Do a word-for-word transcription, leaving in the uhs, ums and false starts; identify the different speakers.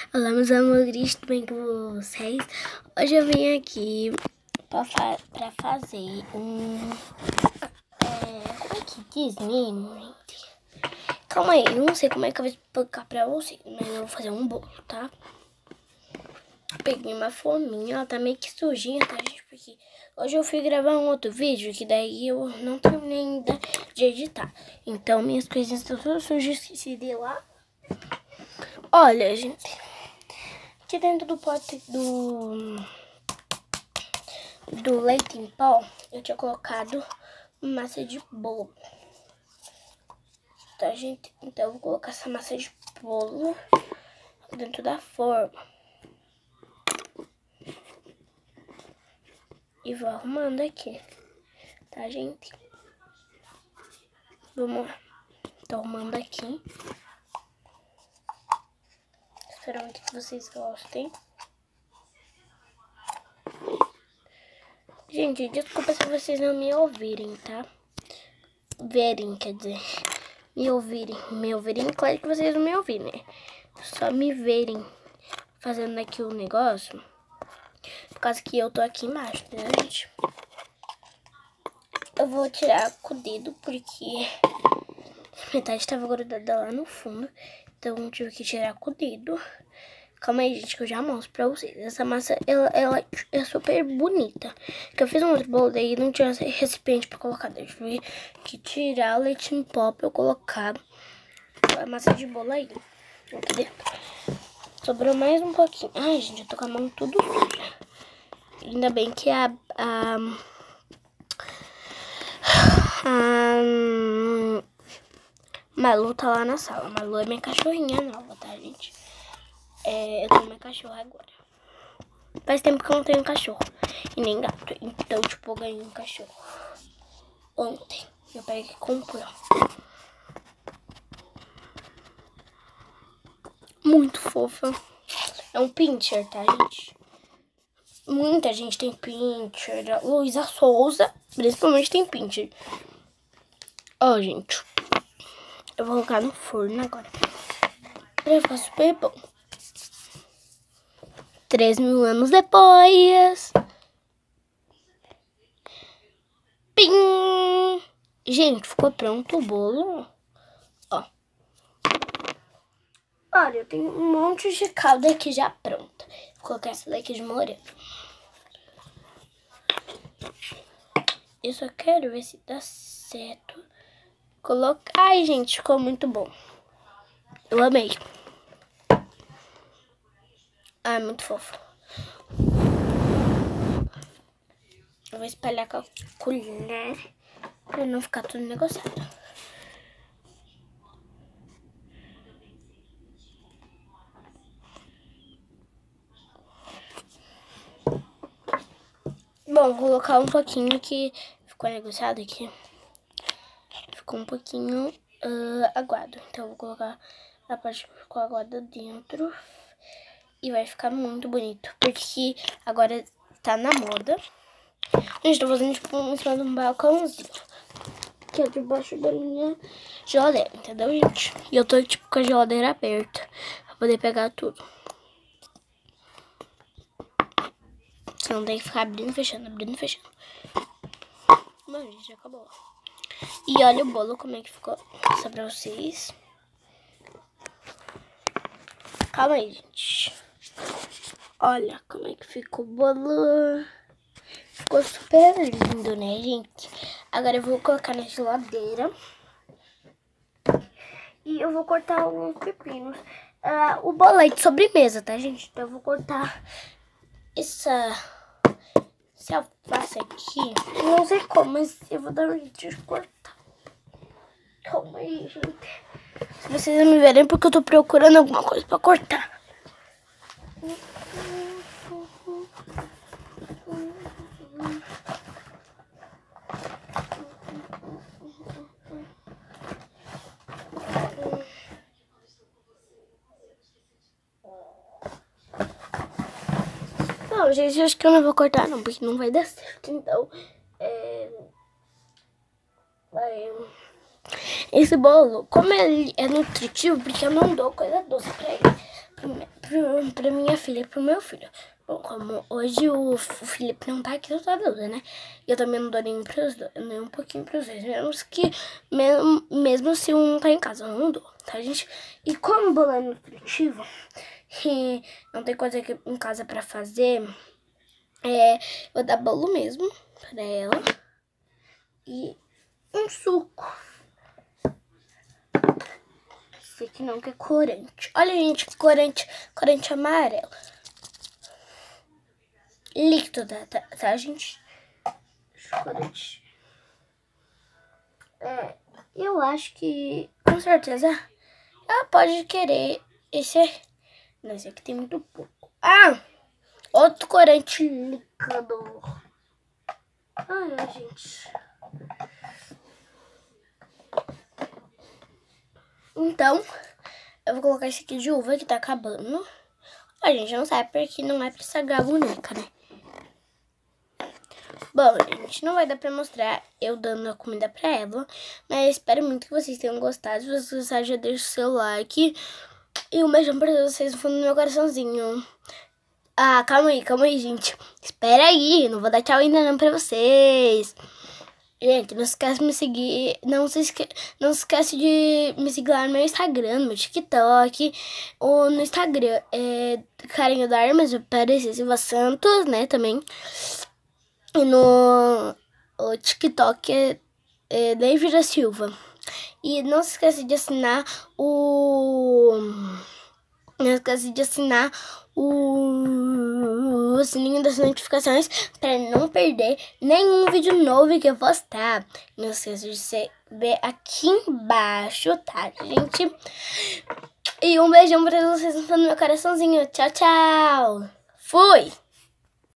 Speaker 1: Olá, meus amores, tudo bem com vocês? Hoje eu vim aqui pra, fa pra fazer um... É, como é que diz mesmo, gente? Calma aí, eu não sei como é que eu vou explicar pra vocês, mas eu vou fazer um bolo, tá? Peguei uma forminha, ela tá meio que sujinha, tá, gente? Porque hoje eu fui gravar um outro vídeo, que daí eu não terminei ainda de editar. Então, minhas coisinhas estão todas sujas, esqueci de lá. Olha, gente, aqui dentro do pote do, do leite em pó, eu tinha colocado massa de bolo. Tá, gente? Então, eu vou colocar essa massa de bolo dentro da forma. E vou arrumando aqui, tá, gente? Vamos lá. Tô arrumando aqui. Espero muito que vocês gostem. Gente, desculpa se vocês não me ouvirem, tá? Verem, quer dizer, me ouvirem. Me ouvirem, claro que vocês não me ouvirem, né? Só me verem fazendo aqui o negócio. Por causa que eu tô aqui embaixo, né, gente? Eu vou tirar com o dedo, porque metade tava grudada lá no fundo. Então eu tive que tirar com o dedo. Calma aí, gente, que eu já mostro pra vocês. Essa massa, ela, ela é super bonita. Que eu fiz um outro bolo, daí não tinha recipiente pra colocar. Daí eu tive que tirar o leite em pó pra eu colocar a massa de bolo aí, aqui dentro. Sobrou mais um pouquinho. Ai, gente, eu tô com a mão tudo suja. Ainda bem que a... a, a Malu tá lá na sala. Malu é minha cachorrinha nova, tá, gente? É, eu tenho minha cachorra agora. Faz tempo que eu não tenho cachorro e nem gato. Então, tipo, eu ganhei um cachorro ontem. Eu peguei que comprou. Muito fofa. É um pincher, tá, gente? Muita gente tem pincher. A Luísa Souza, principalmente, tem pincher. Ó, oh, gente. Eu vou colocar no forno agora. Pra ficar super bom. Três mil anos depois. Pim! Gente, ficou pronto o bolo. Ó. Olha, eu tenho um monte de calda aqui já pronta. Vou colocar essa daqui de morango. Eu só quero ver se dá certo. Colocar. Ai, gente, ficou muito bom. Eu amei. Ai, muito fofo. Eu vou espalhar com a colher pra não ficar tudo negociado. Bom, vou colocar um pouquinho que ficou negociado aqui. Ficou um pouquinho uh, aguado. Então, eu vou colocar a parte que ficou aguada dentro. E vai ficar muito bonito. Porque agora tá na moda. Gente, tô fazendo tipo em cima de um balcãozinho. Que é debaixo da minha geladeira, entendeu, gente? E eu tô tipo com a geladeira aberta. Pra poder pegar tudo. Você não tem que ficar abrindo e fechando, abrindo e fechando. Bom, gente, já acabou. E olha o bolo como é que ficou. Só pra vocês. Calma aí, gente. Olha como é que ficou o bolo. Ficou super lindo, né, gente? Agora eu vou colocar na geladeira. E eu vou cortar alguns pepinos. Uh, o bolo é de sobremesa, tá, gente? Então eu vou cortar essa, essa alface aqui. Eu não sei como, mas eu vou dar um jeito de cortar. Calma aí, gente. Se vocês não me verem, porque eu tô procurando alguma coisa pra cortar. Não, gente, eu acho que eu não vou cortar não, porque não vai dar certo. Então, é... vai... Esse bolo, como ele é nutritivo, porque eu não dou coisa doce pra ele. pro, pra minha filha e pro meu filho. Bom, como hoje o, o Felipe não tá aqui, eu tô adulta, né? Eu também não dou nem pros dois, nem um pouquinho pros dois. Mesmo que, mesmo, mesmo se um tá em casa, eu não dou, tá, gente? E como o bolo é nutritivo e não tem coisa aqui em casa pra fazer, é, vou dar bolo mesmo pra ela e um suco. Esse aqui não, que é corante. Olha, gente, que corante, corante amarelo. Líquido, tá, tá, tá, gente? Corante. É, eu acho que, com certeza, ela pode querer esse. Não, esse aqui tem muito pouco. Ah! Outro corante líquido. Ai, gente. Então, eu vou colocar esse aqui de uva que tá acabando. A gente não sabe porque não é pra estragar a boneca, né? Bom, gente, não vai dar pra mostrar eu dando a comida pra ela, mas espero muito que vocês tenham gostado. Se vocês gostaram, já deixa o seu like. E um beijão pra vocês no fundo do meu coraçãozinho. Ah, calma aí, calma aí, gente. Espera aí, não vou dar tchau ainda não pra vocês. Gente, não esquece de me seguir, não se, esque... não se esquece de me seguir lá no meu Instagram, no meu TikTok, ou no Instagram, é Carinho da Armas, Parecia Silva Santos, né, também. E no o TikTok é, é David da Silva. E não se esquece de assinar o... Não esquece de assinar o, o sininho das notificações para não perder nenhum vídeo novo que eu postar. Não esqueça de se ver aqui embaixo, tá, gente? E um beijão para vocês no meu coraçãozinho. Tchau, tchau. Fui!